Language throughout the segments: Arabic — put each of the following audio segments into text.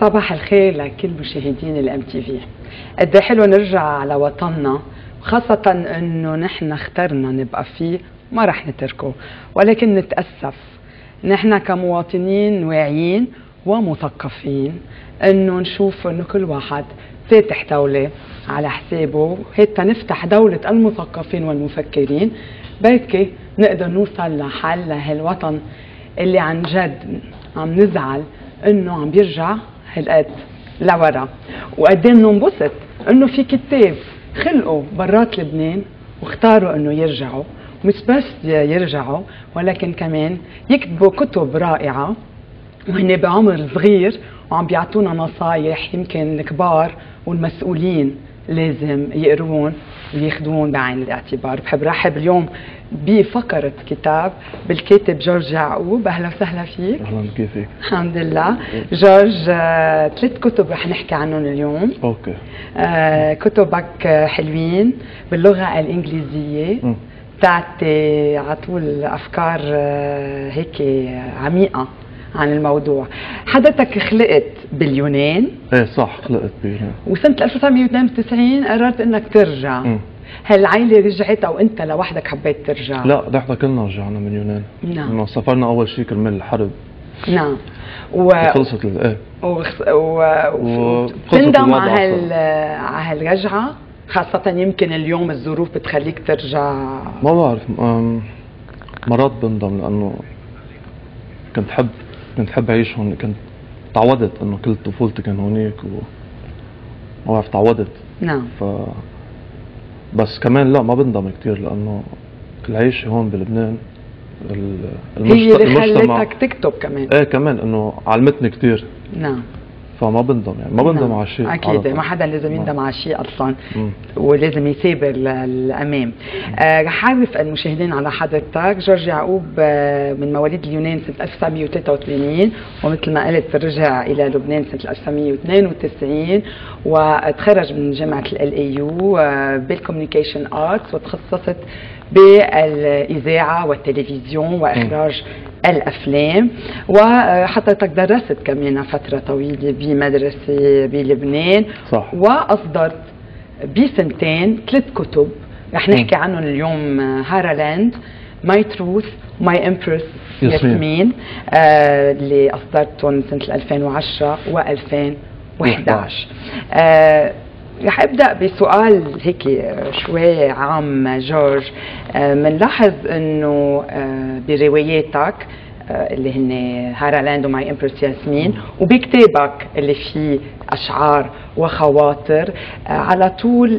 صباح الخير لكل مشاهدين الام تي في. قد ايه حلو نرجع على وطننا، وخاصة انه نحن اخترنا نبقى فيه ما رح نتركه، ولكن نتأسف نحن كمواطنين واعيين ومثقفين انه نشوف انه كل واحد فاتح دولة على حسابه، هيك نفتح دولة المثقفين والمفكرين بركي نقدر نوصل لحل لهالوطن اللي عن جد عم نزعل انه عم بيرجع هالقد لورا. وقد ايه بننبسط انه في كتاب خلقوا برات لبنان واختاروا انه يرجعوا، مش بس يرجعوا ولكن كمان يكتبوا كتب رائعة وهن بعمر صغير وعم بيعطونا نصايح يمكن الكبار والمسؤولين لازم يقروون وياخذون بعين الاعتبار. بحب رحب اليوم بفقرة كتاب بالكاتب جورج يعقوب. اهلا وسهلا فيك. اهلا، كيفك؟ الحمد لله. جورج، 3 كتب رح نحكي عنهم اليوم. اوكي. كتبك حلوين باللغة الإنجليزية، بتعطي على طول أفكار هيك عميقة عن الموضوع. حضرتك خلقت باليونان. ايه صح، خلقت باليونان، وسنة 1992 قررت انك ترجع. هل العائلة رجعت او انت لوحدك حبيت ترجع؟ لا، نحن كلنا رجعنا من يونان. نعم. انه سافرنا اول شيء كرمال الحرب. نعم. وخلصت ايه. وتندم على هالرجعة، خاصة يمكن اليوم الظروف بتخليك ترجع؟ ما بعرف، مرات بندم لانه كنت حب اعيش هون، كنت تعودت انه كل طفولتي كان هونيك ما بعرف تعودت. نعم. بس كمان لا، ما بندم كثير لانه العيش هون بلبنان هي اللي خلتك تكتب كمان. ايه كمان انه علمتني كثير. نعم. فما بندم، يعني ما بندم على شيء. اكيد ما حدا لازم يندم على شيء اصلا. ولازم يثابر للامام. رح اعرف المشاهدين على حضرتك. جورج يعقوب من مواليد اليونان سنه 1983، ومثل ما قلت رجع الى لبنان سنه 1992، وتخرج من جامعه ال AU بالكوميونيكيشن ارتس، وتخصصت بالاذاعه والتلفزيون واخراج الافلام. وحضرتك درست كمان فتره طويله بمدرسه بلبنان. صح. واصدرت بسنتين 3 كتب رح نحكي عنهم اليوم: هارالاند، ماي تروث، ماي امبرس ياسمين، اللي اصدرتهم سنه 2010 و2011. رح ابدا بسؤال هيك شوي عام. جورج، منلاحظ انه برواياتك اللي هن هارالاند وماي امبرس ياسمين، وبكتابك اللي فيه اشعار وخواطر، على طول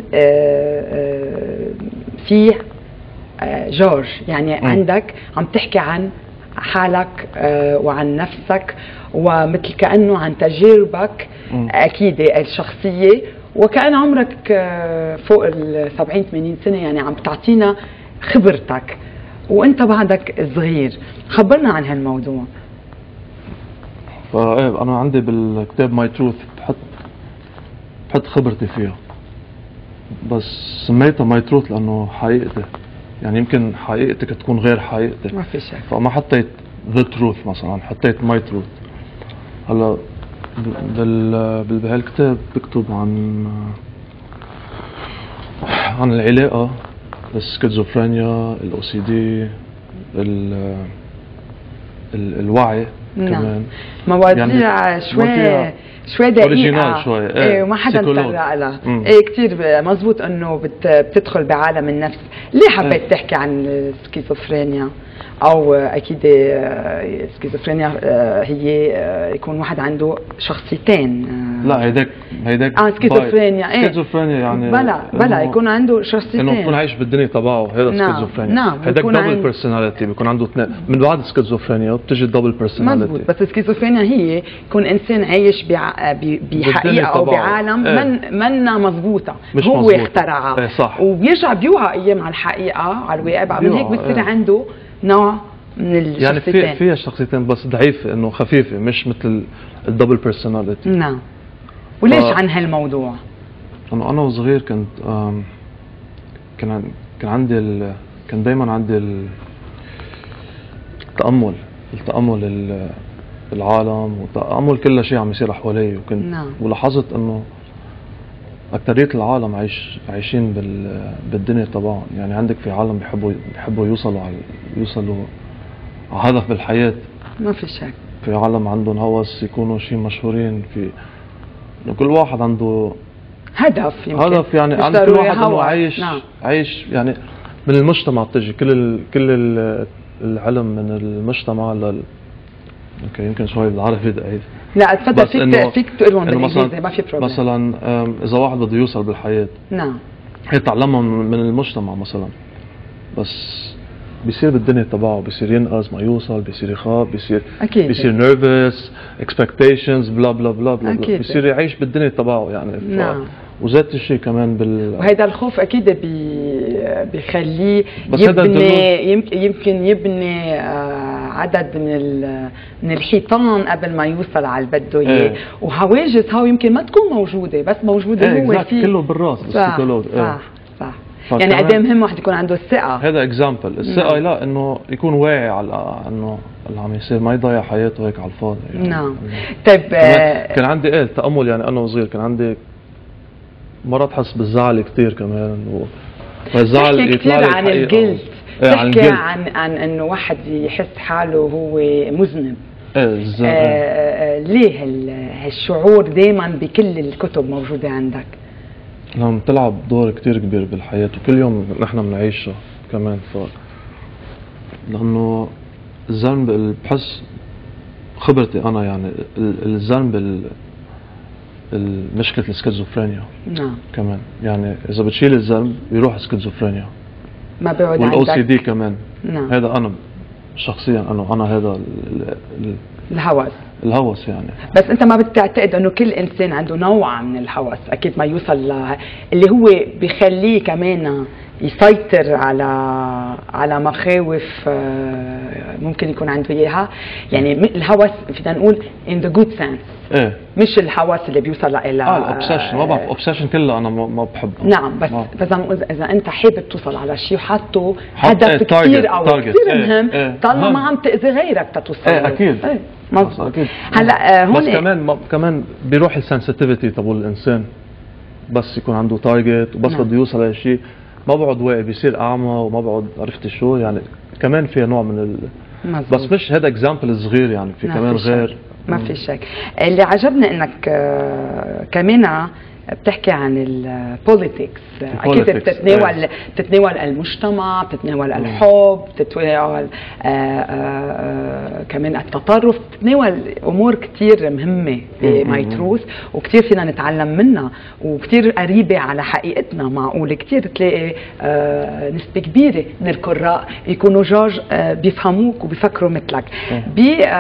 في جورج، يعني عندك عم تحكي عن حالك وعن نفسك، ومثل كأنه عن تجاربك أكيد الشخصية، وكأن عمرك فوق ال 70-80 سنة، يعني عم بتعطينا خبرتك وانت بعدك صغير. خبرنا عن هالموضوع. انا عندي بالكتاب ماي تروث بحط خبرتي فيها، بس سميتها ماي تروث لانه حقيقتي، يعني يمكن حقيقتك تكون غير حقيقتي، ما في شك. فما حطيت ذا تروث مثلا، حطيت ماي تروث. هلا بهالكتاب بكتب عن العلاقة، السكيزوفرينيا، الOCD، الوعي. نعم. كمان مواضيع يعني شوي دقيقة شوي. ايه وما حدا تطرق لها. ايه كثير مزبوط انه بتدخل بعالم النفس. ليه حبيت تحكي عن السكيزوفرينيا؟ او اكيد السكيزوفرينيا هي يكون واحد عنده شخصيتين. لا، هيداك سكيزوفرينيا. سكيزوفرينيا يعني بلا يكون عنده شخصيتين، انه بيكون عايش بالدنيا تبعه. هذا سكيزوفرينيا. نعم. هيداك دبل بيرسوناليتي، بيكون عنده اثنين. من بعد السكيزوفرينيا بتجي الدبل بيرسوناليتي. مزبوط. بس السكيزوفرينيا هي يكون انسان عايش بحقيقه او بعالم منا مزبوطه، هو اخترعها. صح. وبيرجع بيوعى ايام على الحقيقه، على الواقع. من هيك بصير عنده نوع من الشخصيتين. يعني فيها الشخصيتين بس ضعيفه، انه خفيفه، مش مثل الدبل بيرسوناليتي. نعم. وليش عن هالموضوع؟ انا وصغير كنت كان دايما عندي التأمل العالم وتأمل كل شيء عم يصير حوالي، وكنت نعم. ولاحظت انه أكترية العالم عايشين بالدنيا تبعهم. يعني عندك في عالم بيحبوا يوصلوا على هدف بالحياة، ما في شك. في عالم عندهم هوس يكونوا شيء مشهورين، في إنه كل واحد عنده هدف، يمكن هدف، يعني مش عند كل ضروري واحد انه هوس. عايش نعم. عايش يعني من المجتمع. بتجي كل العلم من المجتمع اوكي يمكن شوي بالعربي ضعيف. لا تفضل، فيك تقولهم بالانجليزي، ما في بروبلم. مثلا اذا واحد بده يوصل بالحياه، نعم، هي تعلمها من المجتمع مثلا، بس بيصير بالدنيا تبعه، بيصير ينقص ما يوصل، بيصير يخاف، بيصير نيرفس، اكسبكتيشنز، بلا بلا بلا بلا، بيصير يعيش بالدنيا تبعه يعني. نعم. وذات الشيء كمان وهيدا الخوف اكيد بيخليه يمكن يبني عدد من الحيطان قبل ما يوصل على اللي بده اياه. وهواجس هاو يمكن ما تكون موجوده، بس موجوده هو فيه كله بالراس. صح. يعني قد ايه مهم واحد يكون عنده الثقه. هذا اكزامبل الثقه. لا انه يكون واعي على انه اللي عم يصير، ما يضيع حياته هيك على الفاضي يعني. نعم. طيب كان عندي تامل يعني انا وصغير، كان عندي مرات حس بالزعل كثير كمان، والزعل يطلع لي عن الجلد. تحكي عن انه واحد يحس حاله هو مذنب. ليه هالشعور دائما بكل الكتب موجوده عندك؟ لما بتلعب دور كتير كبير بالحياة، وكل يوم نحن بنعيشها كمان. لأنه الذنب، بحس خبرتي أنا يعني الذنب مشكلة السكيزوفرينيا. نعم. كمان يعني إذا بتشيل الذنب بيروح السكيزوفرينيا، ما بيعود عندك. والأو سي دي كمان. نعم. هذا أنا شخصيا، أنا هذا الهوس يعني. بس انت ما بتعتقد انه كل انسان عنده نوع من الهوس؟ اكيد ما يوصل اللي هو بيخليه كمان يسيطر على مخاوف ممكن يكون عنده اياها. يعني الهوس فينا نقول in the good sense. مش الهوس اللي بيوصل الى الاوبسيشن. ما بعرف اوبسيشن كله انا ما بحبه. نعم. بس اذا انت حابب توصل على شيء وحاطه هدف كثير او كثير مهم، طالما ما عم تاذي غيرك تتوصل. اكيد. مظبوط. هلا هون بس كمان بيروح السنسيتيفيتي تبع الانسان، بس يكون عنده تارجت وبس بده يوصل لشيء، ما بقعد واعي، بيصير اعمى وما بقعد عرفت شو يعني. كمان فيها نوع من بس مش هذا اكزامبل صغير يعني، في كمان غير. ما في شك. اللي عجبني انك كمان بتحكي عن البوليتكس. اكيد بتتناول المجتمع، بتتناول الحب، بتتناول كمان التطرف، بتتناول امور كثير مهمه بماي تروث، وكثير فينا نتعلم منها، وكثير قريبه على حقيقتنا. معقول كثير تلاقي نسبه كبيره من القراء يكونوا جورج بيفهموك وبيفكروا مثلك. ب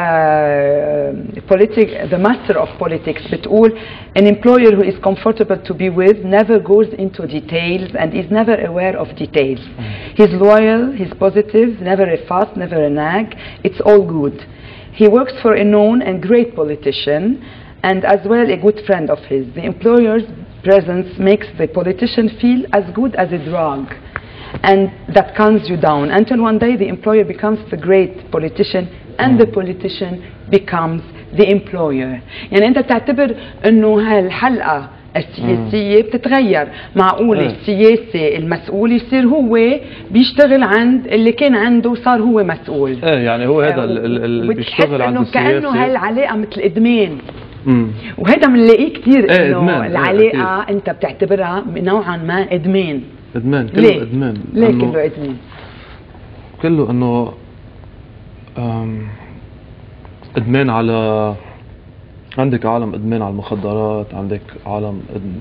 The Master of Politics بتقول an employer who is comfortable to be with never goes into details and is never aware of details. He's loyal, he's positive, never a fuss, never a nag. It's all good. He works for a known and great politician and as well a good friend of his. The employer's presence makes the politician feel as good as a drug, and that calms you down until one day the employer becomes the great politician and the politician becomes the employer. يعني أنت بتعتبر إنه هالحلقة السياسية بتتغير. معقول السياسي المسؤول يصير هو بيشتغل عند اللي كان عنده، صار هو مسؤول. يعني هو هذا اللي بيشتغل عند السياسي. كأنه هالعلاقة مثل إدمان. وهذا بنلاقيه كثير إنه العلاقة أنت بتعتبرها نوعا ما إدمان. كله إدمان. ليه كله إدمان؟ كله إنه ادمان على، عندك عالم ادمان على المخدرات، عندك عالم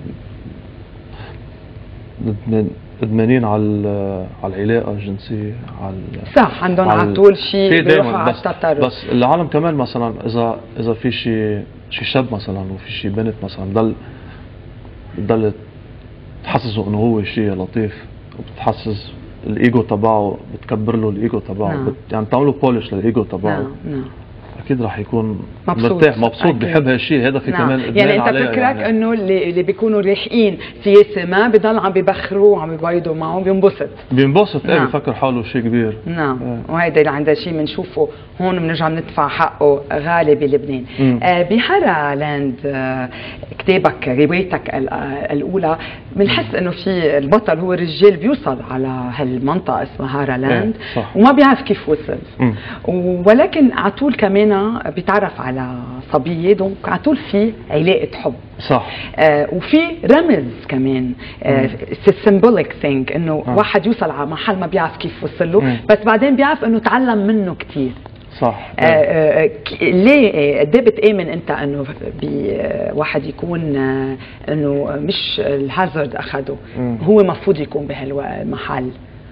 ادمانين على العلاقه الجنسيه، على صح، عندهم على طول شيء بيروحوا على التطرف. بس العالم كمان مثلا اذا في شي شاب مثلا وفي شي بنت مثلا بتضل تحسسه انه هو شيء لطيف، وبتحسس الايجو تبعه، بتكبر له الايجو تبعه. يعني بتعملوا بولش للايجو تبعه. اكيد راح يكون مبسوط. مرتاح مبسوط أكيد. بحب هالشيء هذا في نعم. كمان يعني إدمان انت عليها فكرك يعني. انه اللي بيكونوا رايحين سياسه ما بضل عم ببخروا وعم بيبيضوا معه بينبسط. بينبسط. نعم. بفكر حاله شيء كبير. نعم. وهيدا اللي عندها شيء بنشوفه هون بنرجع بندفع حقه غالي بلبنان. بهارا لاند كتابك روايتك الاولى بنحس انه في البطل هو رجال بيوصل على هالمنطقه اسمها هارا لاند وما بيعرف كيف وصل. ولكن على طول كمان بيتعرف على صبيه دونك على طول في علاقه حب. صح. وفي رمز كمان سيمبوليك ثينك انه واحد يوصل على محل ما بيعرف كيف وصل له بس بعدين بيعرف انه تعلم منه كثير. صح. ليه قد ايه بتآمن انت انه واحد يكون انه مش الهازارد اخذه هو المفروض يكون بهالمحل؟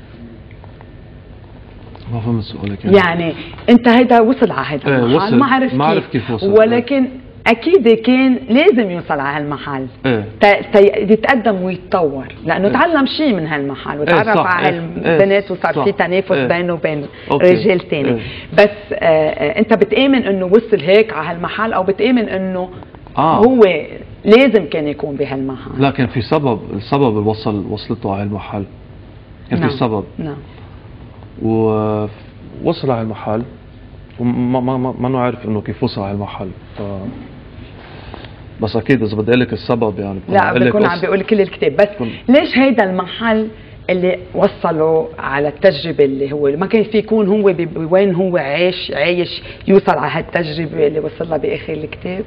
ما فهمت سؤالك يعني انت هيدا وصل على هيدا المحل ما عرف كيف وصل ولكن اكيد كان لازم يوصل على هالمحل يتقدم ويتطور لانه تعلم شيء من هالمحل وتعرف على هالبنات وصار في تنافس بينه وبين رجال ثاني. بس انت بتآمن انه وصل هيك على هالمحل او بتآمن انه هو لازم كان يكون بهالمحل؟ لا كان في سبب. السبب اللي وصلته على هالمحل كان في سبب. نعم. ووصل على المحل وما نعرف انه كيف وصل على المحل. بس اكيد اذا بدي لك السبب يعني لا بكون عم بيقول كل الكتاب بس ليش هيدا المحل اللي وصله على التجربه اللي هو ما كان في يكون هو وين هو عايش يوصل على هالتجربه اللي وصل لها باخر الكتاب؟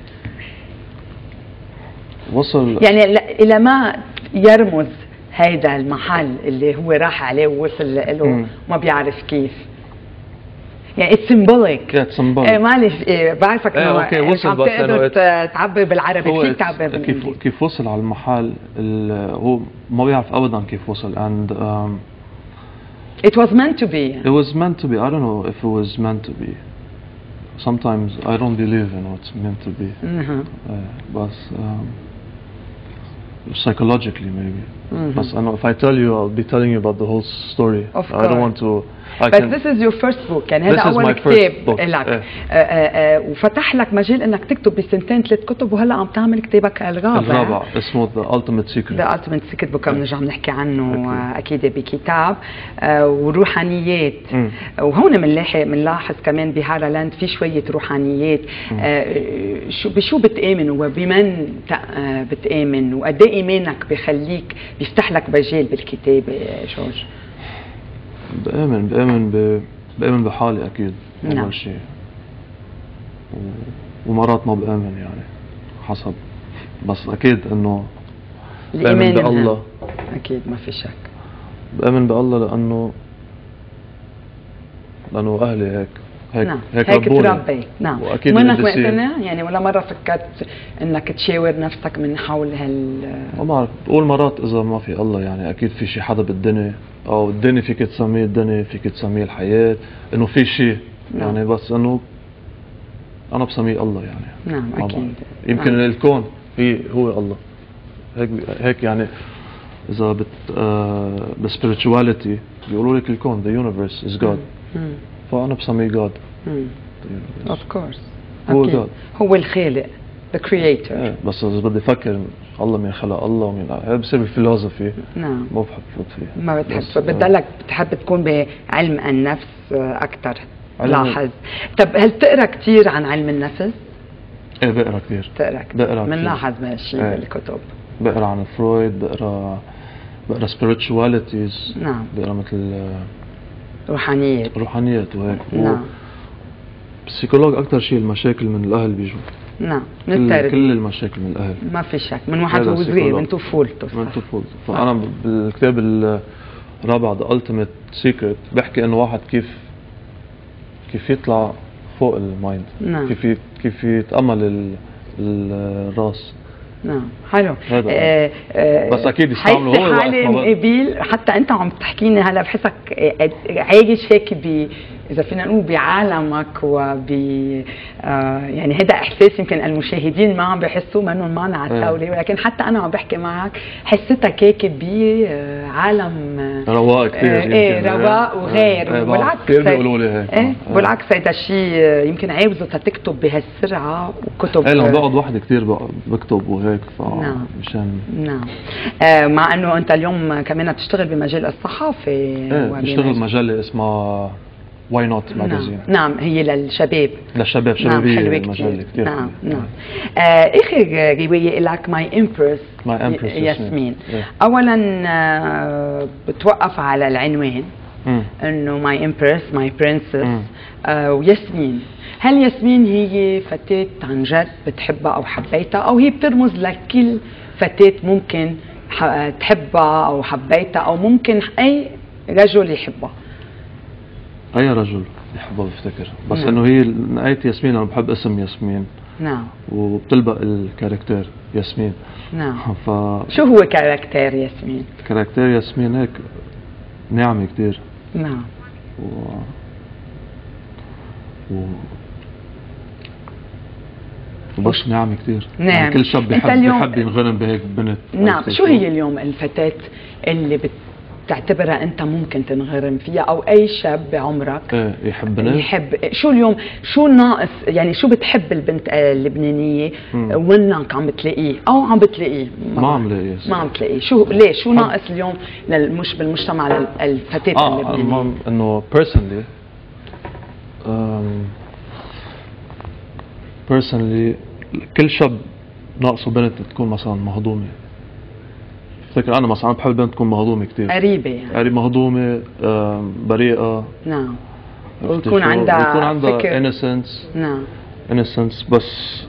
وصل يعني الى ما يرمز هيدا المحل اللي هو راح عليه ووصل له ما بيعرف كيف. يعني اتس سيمبوليك. معلش بعرفك انه عم تقدر تعبر بالعربي فيك تعبر بالانجليزي. كيف وصل على المحل هو ما بيعرف ابدا كيف وصل and it was meant to be. It was meant to be. I don't know if it was meant to be. Sometimes I don't believe in what's meant to be. But psychologically maybe. But I know if I tell you, I'll be telling you about the whole story. Of course. I don't want to. But this is your first book. يعني هذا أول كتاب لك. وفتح لك مجال إنك تكتب بسنتين 3 كتب وهلا عم تعمل كتابك الرابع اسمه The Ultimate Secret. The Ultimate Secret بكره بنرجع بنحكي عنه أكيد بكتاب وروحانيات. وهون بنلاحظ كمان بهارا لاند في شوية روحانيات. بشو بتآمن وبمن بتآمن وقد إيه إيمانك بخليك بيفتح لك مجال بالكتابة جورج؟ بآمن بحالي أكيد أول شيء ومرات ما بآمن يعني حسب بس أكيد إنه بآمن بالله. أكيد ما في شك. بآمن بالله لأنه أهلي هيك نعم. هيك تربي. نعم. وأكيد منك مقتنع يعني ولا مرة فكرت إنك تشاور نفسك من حول ما بعرف بقول مرات إذا ما في الله يعني أكيد في شي حدا بالدنيا أو الدنيا فيك تسميه الدنيا فيك تسميه الحياة إنه في شيء يعني بس إنه أنا بسميه الله يعني. نعم أكيد. يمكن الكون هو الله هيك يعني إذا بالspirituality بيقولوا لك الكون the universe is God. فأنا بسميه God. Of course. هو God. هو الخالق the creator. بس إذا بدي أفكر الله مين خلق الله ومين هذا بصير بالفلسفة. نعم. ما بحب فوت فيه. ما بتحب بتحب تكون بعلم النفس أكثر. لاحظ. طب هل تقرأ كثير عن علم النفس؟ إيه بقرأ كثير. بقرأ بنلاحظ ماشي بالكتب. بقرأ عن فرويد بقرأ spiritualities. نعم. بقرأ مثل روحانيات وهيك. نعم. السيكولوج أكثر شيء المشاكل من الأهل بيجوا. نعم. من كل المشاكل من الأهل. ما في شك من واحد وهو صغير من طفولته. فأنا بالكتاب الرابع The Ultimate Secret بحكي إنه واحد كيف يطلع فوق المايند. نعم. كيف يتأمل الراس. نعم حلو. بس اكيد يستعملوا هو حالي مقابل حتى انت عم تحكيني هلا بحسك عايش هيك اذا فينا نقول بعالمك يعني هذا احساس يمكن المشاهدين ما عم بيحسوا منهم معنا على الطاوله ولكن حتى انا عم بحكي معك حسيتك هيك بعالم رواق كثير. ايه رواق وغير، بالعكس كثير بيقولوا لي هيك. ايه بالعكس هيدا الشيء يمكن عاوزه تكتب بهالسرعه وكتب. ايه لما بقعد وحدي كثير بكتب وهيك نعم مشان نعم. مع انه انت اليوم كمان بتشتغل بمجال الصحافه. ايه بشتغل بمجله اسمها واي نوت ماجازين. نعم هي للشباب. للشباب شبابيه. نعم مجله كثير. نعم نعم. اخر روايه لك ماي امبرس ياسمين. اولا بتوقف على العنوان انه ماي امبرس ماي برنسس. وياسمين، هل ياسمين هي فتاة عن جد بتحبها او حبيتها، او هي بترمز لكل فتاة ممكن تحبها او حبيتها، او ممكن اي رجل يحبها؟ اي رجل يحبها بفتكر، بس انه هي نهاية ياسمين، انا بحب اسم ياسمين. نعم. وبتلبق الكاركتير ياسمين. نعم. شو هو كاركتير ياسمين؟ كاركتير ياسمين هيك ناعمة كتير. نعم. وبس ناعمة كتير. نعم. يعني كل شاب بيحب ينغرم بهيك بنت. نعم. شو هي اليوم الفتاة اللي بتعتبرها انت ممكن تنغرم فيها، او اي شاب بعمرك يحب؟ شو اليوم شو ناقص، يعني شو بتحب البنت اللبنانيه وينك عم بتلاقيه او عم بتلاقيه؟ ما عم لاقيه. ما عم تلاقيه. شو ليه؟ شو ناقص اليوم مش بالمجتمع للفتاة اللبنانيه؟ انه personally كل شاب ناقصه بنت تكون مثلا مهضومه. بفتكر انا مثلا بحب البنت تكون مهضومه كثير، قريبه يعني قريبه، مهضومه، بريئه. نعم. ويكون عندها فكر. innocence. نعم innocence. بس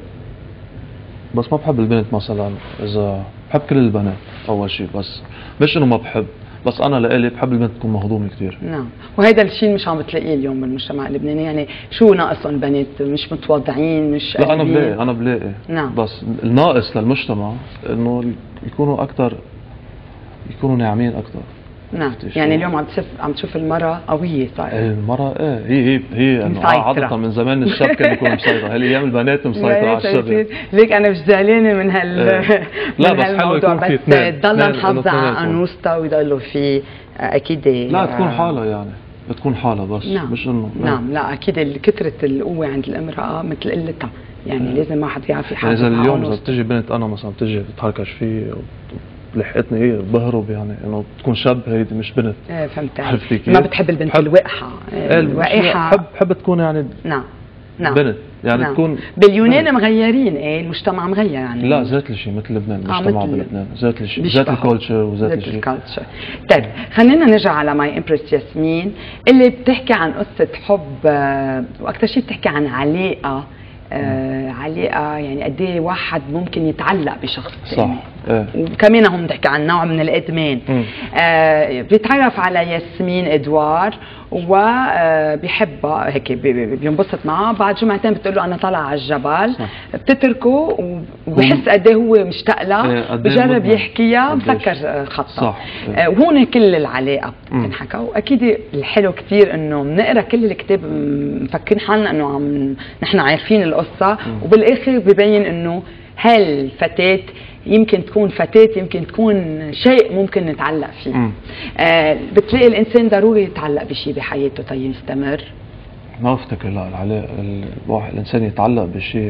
ما بحب البنت مثلا، اذا بحب كل البنات اول شيء، بس مش انه ما بحب، بس انا لإلي بحب البنت تكون مهضومه كثير. نعم. وهذا الشيء مش عم بتلاقيه اليوم بالمجتمع اللبناني. يعني شو ناقصهم بنات؟ مش متواضعين، مش لا انا بلاقي. نعم. بس الناقص للمجتمع انه يكونوا اكثر، يكونوا ناعمين اكثر. نعم. يعني اليوم عم تشوف المرأة قوية صارت. المرأة هي انه عادة من زمان الشاب كان يكون مسيطر، هالايام البنات مسيطرة على الشاب. ليك انا مش زعلانة من لا بس حلو يكون في اثنين، تضلها محافظة على انوثتها ويضلوا في اكيد. لا تكون حالها، يعني بتكون حالها بس. نعم. مش انه نعم. لا اكيد كثرة القوة عند الامرأة مثل قلتها، يعني لازم واحد يعرف يحافظ على اليوم اذا بتجي بنت انا مثلا بتجي بتحركش فيه لحقتني هي بهرب، يعني انه تكون شاب، هيدي مش بنت. فهمت عليك. ما بتحب البنت الوقحة الوقحة. بحب تكون يعني نعم بنت، يعني نعم. تكون باليونان مغيرين. المجتمع مغير يعني. لا ذات الشيء مثل لبنان. المجتمع بلبنان ذات الشيء، ذات الكولتشر وذات الشيء. طيب خلينا نرجع على ماي امبرس ياسمين، اللي بتحكي عن قصة حب، واكثر شيء بتحكي عن علاقة. علاقة يعني قد ايه واحد ممكن يتعلق بشخص ثاني. صح. وكمان هم بتحكي عن نوع من الادمان. بيتعرف على ياسمين ادوار وبيحبها هيك، بينبسط معها. بعد جمعتين بتقول له انا طالعه على الجبل. بتتركه وبحس قد ايه هو مشتاق لها، بجرب يحكيها، مسكر خطها. وهون كل العلاقه بتنحكى. واكيد الحلو كثير انه بنقرا كل الكتاب مفكرين حالنا انه نحن عارفين القصه، وبالاخر ببين انه هالفتاة يمكن تكون فتاة، يمكن تكون شيء ممكن نتعلق فيه. بتلاقي الانسان ضروري يتعلق بشيء بحياته طيب يستمر. ما بفتكر لا العلاقة الانسان يتعلق بشيء.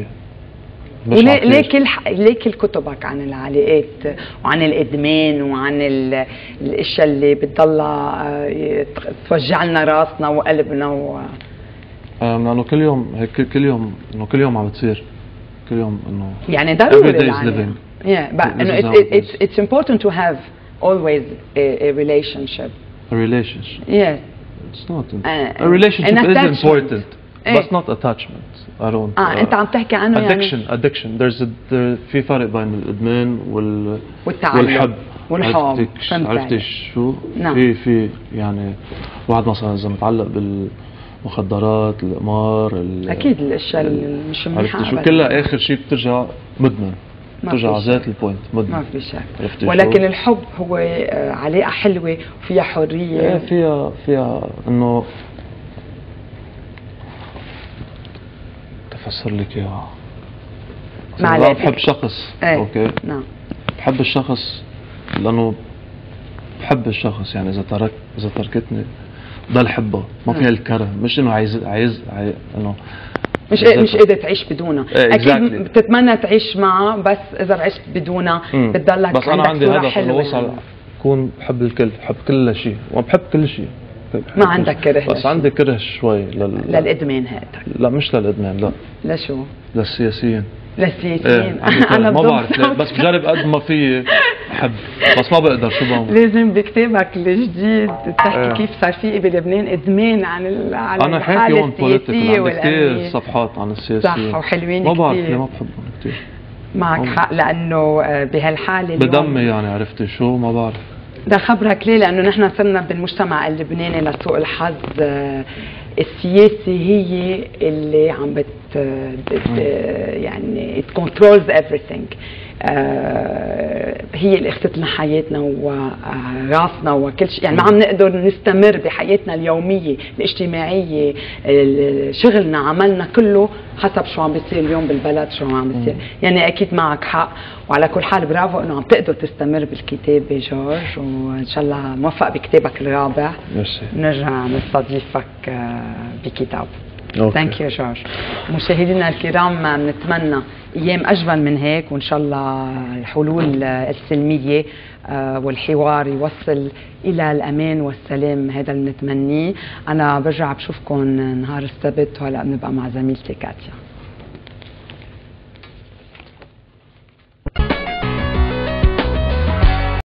ليه كل كتبك عن العلاقات وعن الادمان وعن الاشياء اللي بتضلها توجع لنا راسنا وقلبنا لانه كل يوم كل يوم عم بتصير، كل يوم انه يعني ضروري يعني. but it's important to have always a relationship. A relationship. Yes. It's not. A relationship is important, but not attachment. I don't. أنت عم تحكي عنه addiction. يعني addiction. في فرق بين الإدمان والحب. عرفتي شو؟ نعم. في يعني واحد مثلا إذا متعلق بالمخدرات، القمار، أكيد الأشياء اللي مش منيحة. عرفتي شو؟ كلها آخر شيء بترجع مدمن. ترجع على ذات البوينت مدمن. ما في شك. ولكن الحب هو علاقة حلوة وفيها حرية. فيها انه تفسر لك اياها. بحب شخص. اوكي. نعم. بحب الشخص لانه بحب الشخص، يعني اذا تركتني ضل حبها، ما فيها الكره، مش انه عايز انه مش قادر تعيش بدونها. اكيد بتتمنى تعيش معها، بس اذا عشت بدونها بتضلك بس انا عندي هدف انه اوصل اكون بحب الكل، بحب كل شيء وبحب كل شيء. ما عندك كره؟ بس عندي كره شوي للادمان هذا. لا مش للادمان، لا. لشو؟ للسياسيين. للسياسيين. انا ما بعرف بس بجرب قد ما في بحب، بس ما بقدر. شو بعمل؟ لازم بكتابك الجديد تحكي كيف صار في بلبنان ادمان عن انا حاكي هون بوليتيكال، عندي كثير صفحات عن السياسيين. صح، وحلوين كثير. ما بعرف ليه ما بحبهم كثير. معك حق، لانه بهالحاله بدمي يعني، عرفتي شو؟ ما بعرف. بدي خبرك ليه، لانه نحن صرنا بالمجتمع اللبناني لسوء الحظ السياسي هي اللي عم يعني it controls everything. هي اللي اخذت لنا حياتنا وراسنا وكل شيء، يعني ما عم نقدر نستمر بحياتنا اليوميه الاجتماعيه، شغلنا، عملنا، كله حسب شو عم بيصير اليوم بالبلد، شو عم بيصير. يعني اكيد معك حق، وعلى كل حال برافو انه عم تقدر تستمر بالكتابه جورج، وان شاء الله موفق بكتابك الرابع. نرجع نستضيفك بكتاب. ثانك يو جورج. مشاهدينا الكرام، بنتمنى ايام اجمل من هيك، وان شاء الله الحلول السلميه والحوار يوصل الى الامان والسلام، هذا اللي بنتمنيه. انا برجع بشوفكم نهار السبت، وهلا بنبقى مع زميلتي كاتيا.